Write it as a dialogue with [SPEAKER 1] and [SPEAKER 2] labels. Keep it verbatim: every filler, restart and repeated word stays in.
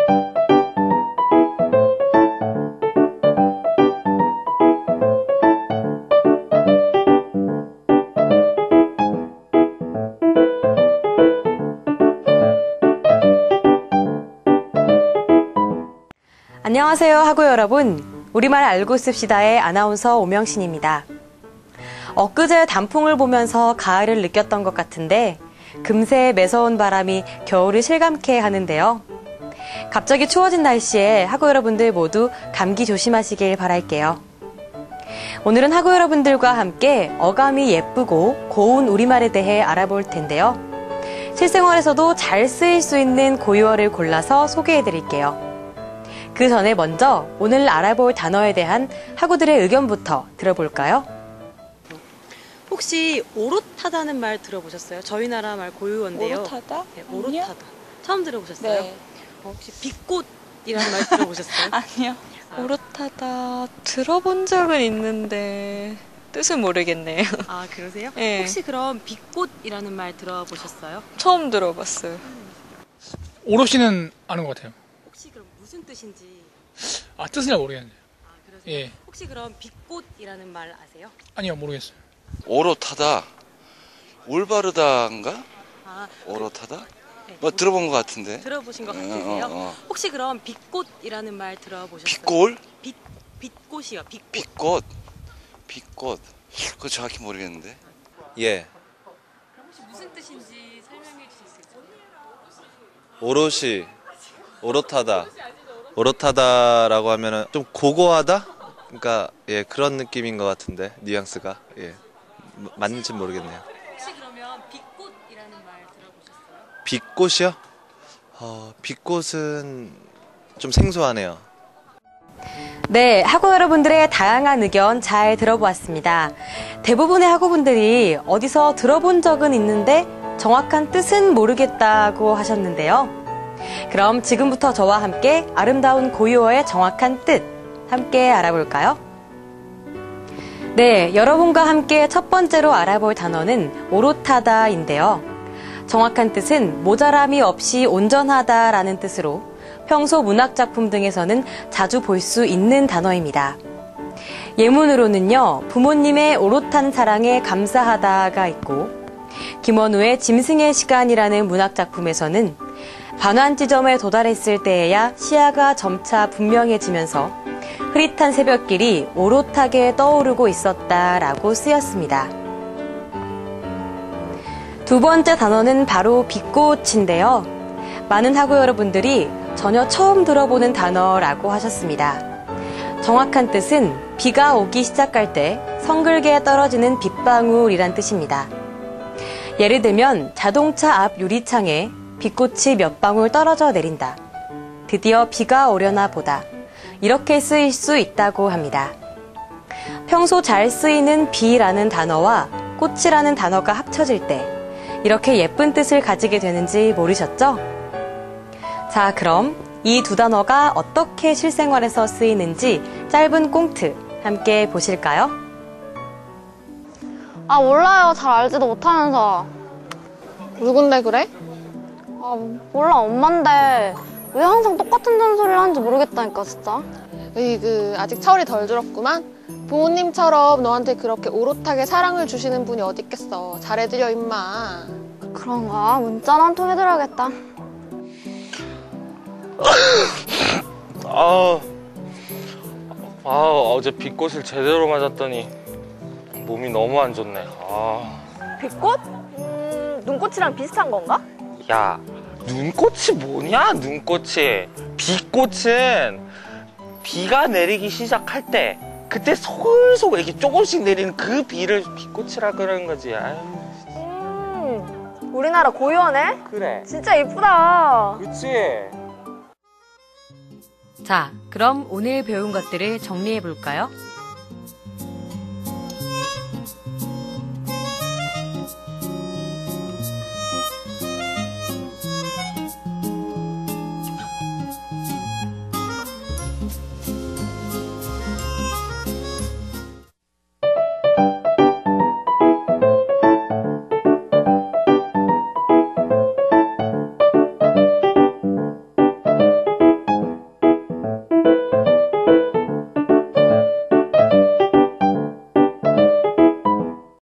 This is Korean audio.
[SPEAKER 1] 안녕하세요 하고 여러분, 우리말 알고 씁시다의 아나운서 오명신입니다. 엊그제 단풍을 보면서 가을을 느꼈던 것 같은데 금세 매서운 바람이 겨울을 실감케 하는데요. 갑자기 추워진 날씨에 하고 여러분들 모두 감기 조심하시길 바랄게요. 오늘은 하고 여러분들과 함께 어감이 예쁘고 고운 우리말에 대해 알아볼 텐데요. 실생활에서도 잘 쓰일 수 있는 고유어를 골라서 소개해 드릴게요. 그 전에 먼저 오늘 알아볼 단어에 대한 학우들의 의견부터 들어볼까요? 혹시 오롯하다는 말 들어보셨어요? 저희 나라 말 고유어인데요.
[SPEAKER 2] 오롯하다?
[SPEAKER 1] 네, 오롯하다. 처음 들어보셨어요?
[SPEAKER 2] 네.
[SPEAKER 1] 어, 혹시 빛꽃이라는 말 들어보셨어요?
[SPEAKER 2] 아니요. 아. 오롯하다 들어본 적은 있는데 뜻은 모르겠네요.
[SPEAKER 1] 아, 그러세요?
[SPEAKER 2] 네.
[SPEAKER 1] 혹시 그럼 빛꽃이라는 말 들어보셨어요?
[SPEAKER 2] 처음 들어봤어요.
[SPEAKER 3] 오롯이는 아는 것 같아요.
[SPEAKER 1] 혹시 그럼 무슨 뜻인지?
[SPEAKER 3] 아, 뜻은 잘 모르겠는데.
[SPEAKER 1] 아, 그러세요?
[SPEAKER 3] 예.
[SPEAKER 1] 혹시 그럼 빛꽃이라는 말 아세요?
[SPEAKER 3] 아니요, 모르겠어요.
[SPEAKER 4] 오롯하다, 올바르다인가?
[SPEAKER 1] 아,
[SPEAKER 4] 오롯하다?
[SPEAKER 1] 네.
[SPEAKER 4] 뭐 들어본 것 같은데.
[SPEAKER 1] 들어보신 것
[SPEAKER 4] 어,
[SPEAKER 1] 같으세요?
[SPEAKER 4] 어, 어.
[SPEAKER 1] 혹시 그럼 빛꽃이라는 말 들어보셨어요?
[SPEAKER 4] 빛골?
[SPEAKER 1] 빛, 빛꽃이요, 빛꽃.
[SPEAKER 4] 빛꽃. 빛꽃. 그거 정확히 모르겠는데.
[SPEAKER 5] 예.
[SPEAKER 1] 혹시 무슨 뜻인지 설명해 주실 수 있어요?
[SPEAKER 5] 오롯이, 오롯하다. 오롯하다라고 하면은 좀 고고하다? 그러니까 예, 그런 느낌인 것 같은데 뉘앙스가 예. 맞는지 모르겠네요.
[SPEAKER 1] 혹시 그러면 빛꽃이라는 말 들어보셨어요?
[SPEAKER 5] 빛꽃이요? 어, 빛꽃은 좀 생소하네요.
[SPEAKER 1] 네, 학우 여러분들의 다양한 의견 잘 들어보았습니다. 대부분의 학우분들이 어디서 들어본 적은 있는데 정확한 뜻은 모르겠다고 하셨는데요. 그럼 지금부터 저와 함께 아름다운 고유어의 정확한 뜻 함께 알아볼까요? 네, 여러분과 함께 첫 번째로 알아볼 단어는 오롯하다인데요. 정확한 뜻은 모자람이 없이 온전하다라는 뜻으로 평소 문학작품 등에서는 자주 볼 수 있는 단어입니다. 예문으로는요, 부모님의 오롯한 사랑에 감사하다가 있고, 김원우의 짐승의 시간이라는 문학작품에서는 반환 지점에 도달했을 때에야 시야가 점차 분명해지면서 흐릿한 새벽길이 오롯하게 떠오르고 있었다라고 쓰였습니다. 두 번째 단어는 바로 빛꽃인데요. 많은 학우 여러분들이 전혀 처음 들어보는 단어라고 하셨습니다. 정확한 뜻은 비가 오기 시작할 때 성글게 떨어지는 빗방울이란 뜻입니다. 예를 들면 자동차 앞 유리창에 빛꽃이 몇 방울 떨어져 내린다. 드디어 비가 오려나 보다. 이렇게 쓰일 수 있다고 합니다. 평소 잘 쓰이는 비라는 단어와 꽃이라는 단어가 합쳐질 때 이렇게 예쁜 뜻을 가지게 되는지 모르셨죠? 자, 그럼 이 두 단어가 어떻게 실생활에서 쓰이는지 짧은 꽁트 함께 보실까요?
[SPEAKER 6] 아, 몰라요. 잘 알지도 못하면서.
[SPEAKER 7] 누군데 그래?
[SPEAKER 6] 아, 몰라. 엄만데 왜 항상 똑같은 잔소리를 하는지 모르겠다니까, 진짜.
[SPEAKER 7] 으이그 아직 철이 덜 들었구만. 부모님처럼 너한테 그렇게 오롯하게 사랑을 주시는 분이 어디 있겠어. 잘해드려 임마.
[SPEAKER 6] 그런가? 문자나 한 통 해드려야겠다.
[SPEAKER 8] 아, 아, 어제 빛꽃을 제대로 맞았더니 몸이 너무 안 좋네. 아.
[SPEAKER 9] 빛꽃? 음, 눈꽃이랑 비슷한 건가?
[SPEAKER 8] 야, 눈꽃이 뭐냐, 눈꽃이. 빛꽃은 비가 내리기 시작할 때, 그때 솔솔 이렇게 조금씩 내리는 그 비를 빛꽃이라 그러는 거지. 아유.
[SPEAKER 9] 음, 우리나라 고유어네?
[SPEAKER 8] 그래.
[SPEAKER 9] 진짜 이쁘다.
[SPEAKER 8] 그치?
[SPEAKER 1] 자, 그럼 오늘 배운 것들을 정리해 볼까요?